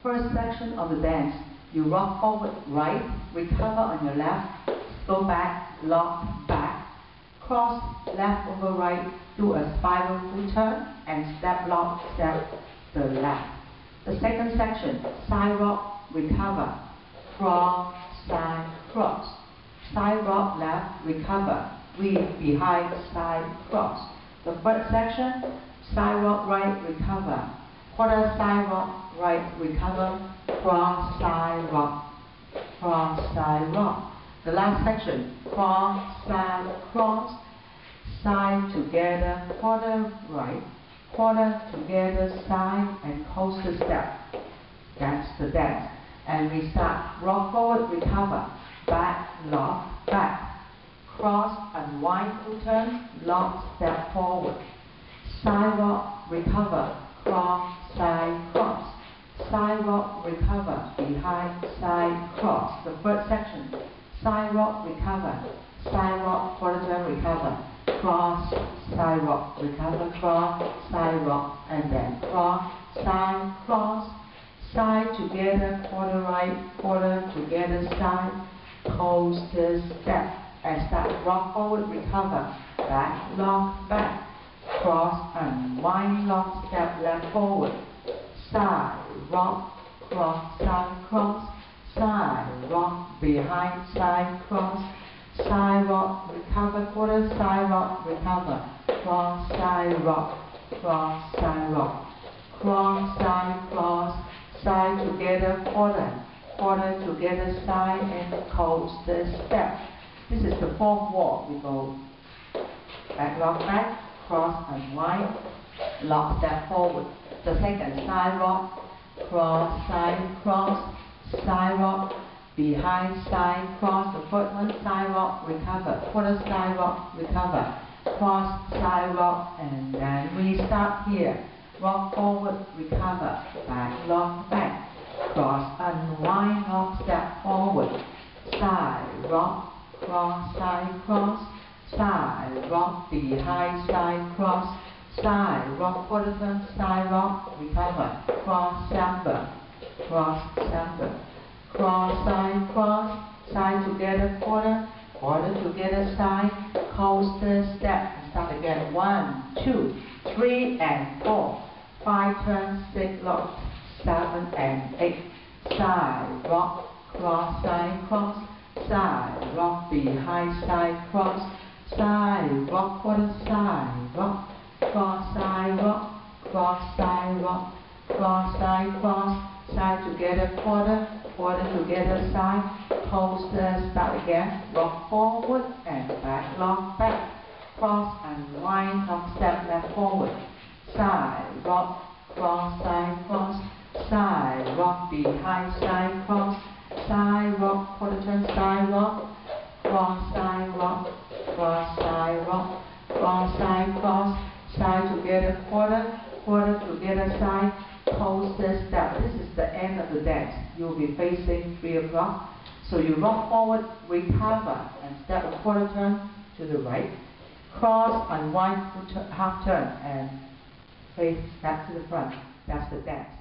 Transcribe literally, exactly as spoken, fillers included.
First section of the dance, you rock forward right, recover on your left, go back, lock, back, cross, left over right, do a spiral full turn, and step lock, step the left. The second section, side rock, recover, cross, side, cross. Side rock, left, recover, weave behind, side, cross. The third section, side rock, right, recover, quarter side rock, right, recover, cross, side rock, cross, side rock. The last section, cross, side, cross, side together, quarter right, quarter together, side, and coaster step. That's the dance. And we start rock forward, recover, back, lock, back, cross, unwind, full turn, lock, step forward, side rock, recover, cross, side, cross, side rock, recover, behind, side, cross. The third section, side rock, recover, side rock, quarter turn, recover, cross, side rock, recover, cross, side rock, and then cross, side, cross, side together, quarter right, quarter together, side, coaster step, and start rock forward, recover, back, lock, back, cross, unwind, lock, step, left, forward, side, rock, cross, side, cross, side, rock, behind, side, cross, side rock, recover, quarter, side rock, recover, cross, side rock, cross, side rock, cross, side, cross, side together, quarter, quarter together, side, and coaster step. This is the fourth walk. We go back, lock, back, cross, unwind, lock, step forward. The second, side rock, cross, side, cross, side rock, behind, side, cross. The third one, side rock, recover, quarter, side rock, recover, cross, side rock, and then we start here. Rock forward, recover, back, lock, back, cross, unwind, lock, step forward, side, rock, cross, side, cross, side, rock, behind, side, cross, side, rock, quarter turn, side rock, recover, cross, samba, cross, samba, cross, side, cross, side together, quarter, quarter together, side, coaster step, and start again, one, two, three, and four, five turns, six, lock, seven, and eight, side, rock, cross, side, cross, side, rock, behind, side, cross, side, rock, quarter, side, rock, cross, side, rock, cross, side, rock, cross, side, cross, side together, quarter, quarter together, side, coaster, start again, rock forward, and back, lock, back, cross, unwind, lock, step, left, forward, side, rock, cross, side, cross, side, rock, behind, side, cross, side, rock, quarter turn, side, rock, cross, side, rock, cross, side, rock, cross, side, cross, side together, quarter, quarter together, side, coaster step. This is the end of the dance. You will be facing three o'clock. So you rock forward, recover, and step a quarter turn to the right, cross, unwind, half turn, and face back to the front. That's the dance.